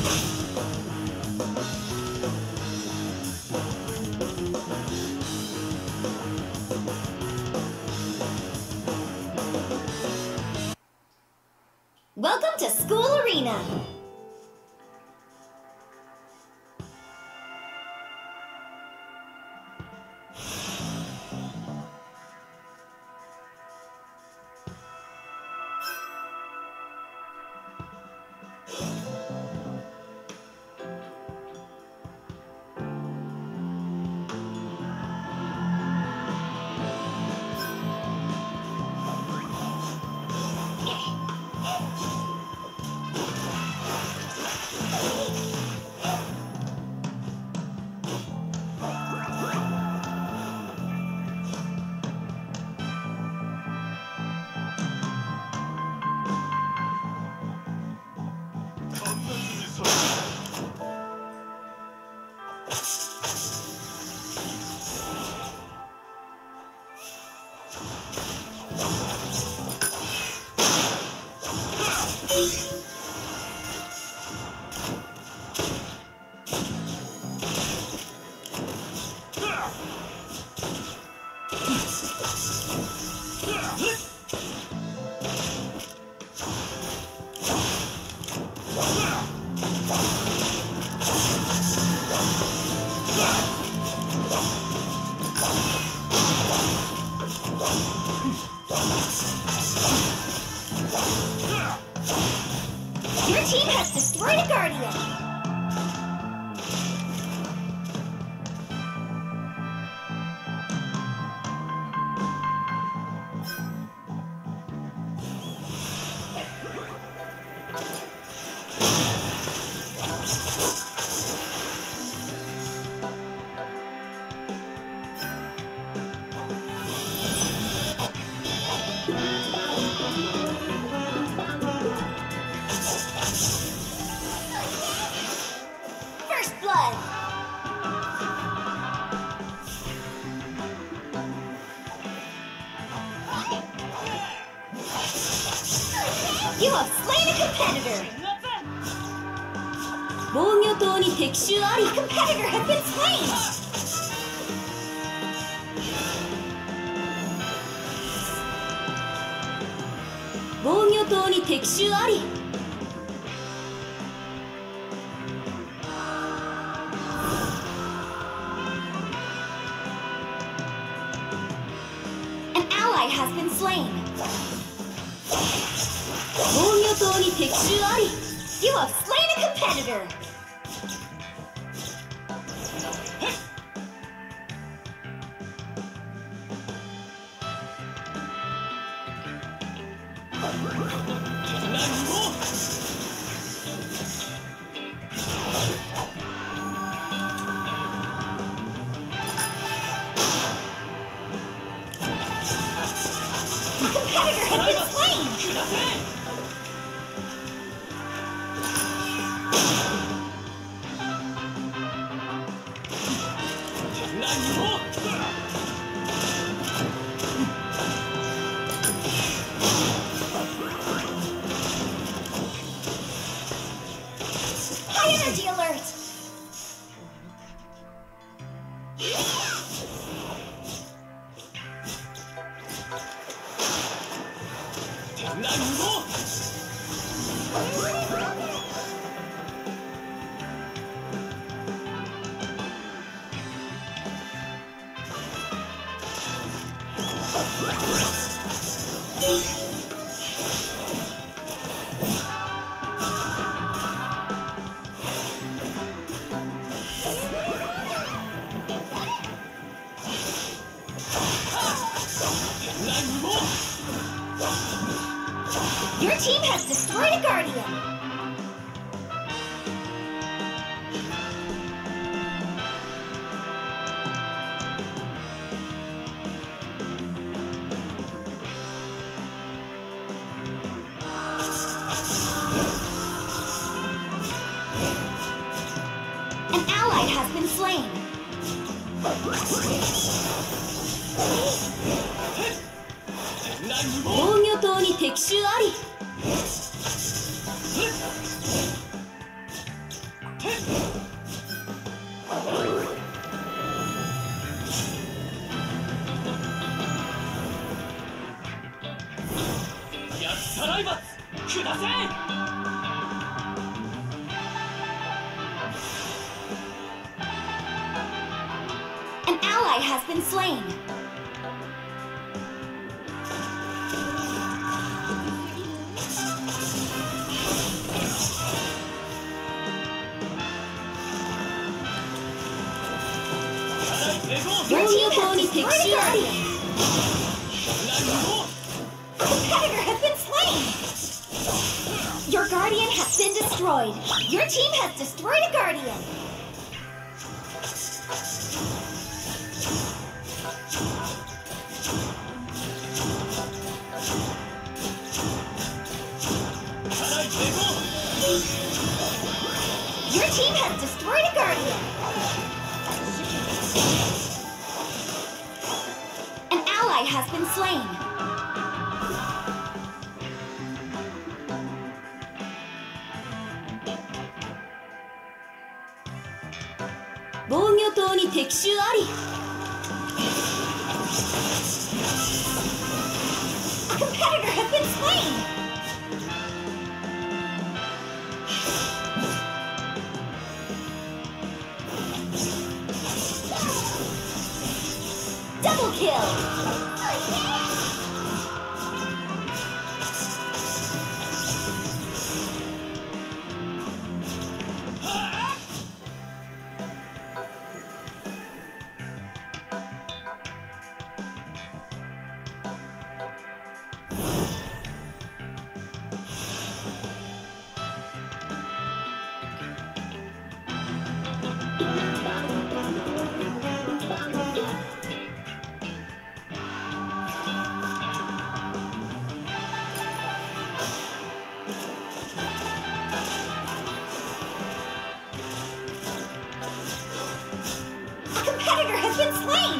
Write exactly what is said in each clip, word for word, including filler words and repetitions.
Welcome to School Arena! Your team has destroyed a Guardian! First blood! You have slain a competitor! 防御塔に敵襲あり A competitor has been slain!防御塔に敵襲あり An ally has been slain. 防御塔に敵襲あり You have slain a competitor! The competitor has been slain! High energy alert! Your team has destroyed a Guardian! An ally has been slain!防御塔に敵襲あり An ally has been slain. Your team has destroyed a guardian. A competitor has been slain. Your guardian has been destroyed. Your team has destroyed a guardian. Your team has destroyed a guardian. An ally has been slain.防御塔に敵襲あり。A competitor has been slain. Double kill! A competitor has been slain!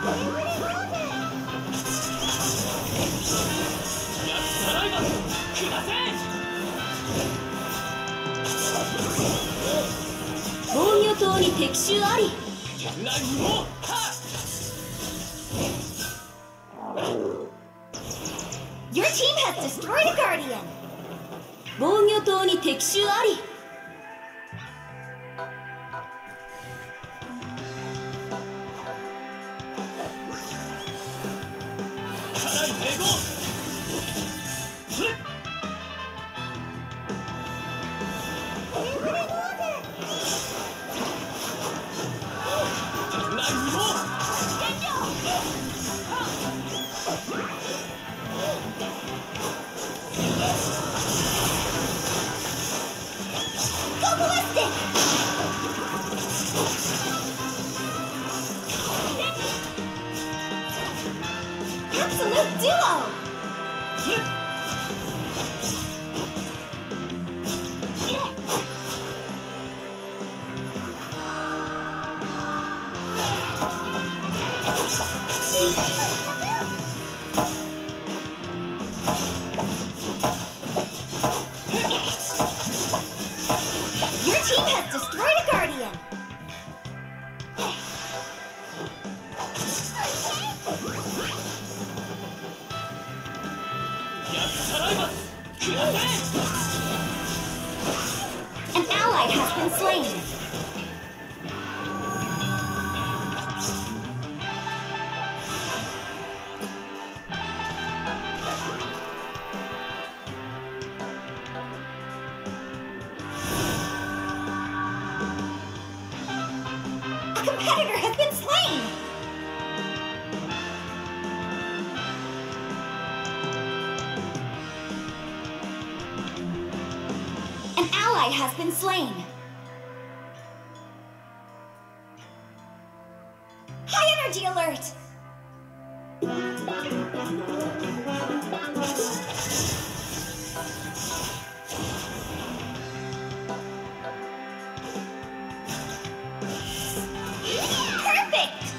防御塔に敵襲あり。Your team has destroyed a guardian. 防御塔に敵襲あり。Absolute duo! Your team has destroyed a guardian. An ally has been slain. A competitor has been slain. An ally has been slain. High energy alert! Perfect!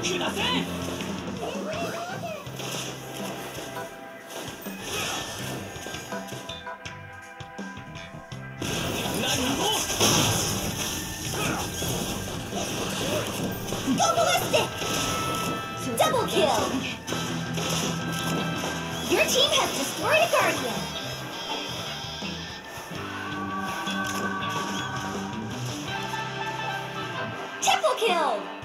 下せ。 Go ballistic! Double kill! Your team has destroyed a Guardian! Triple kill!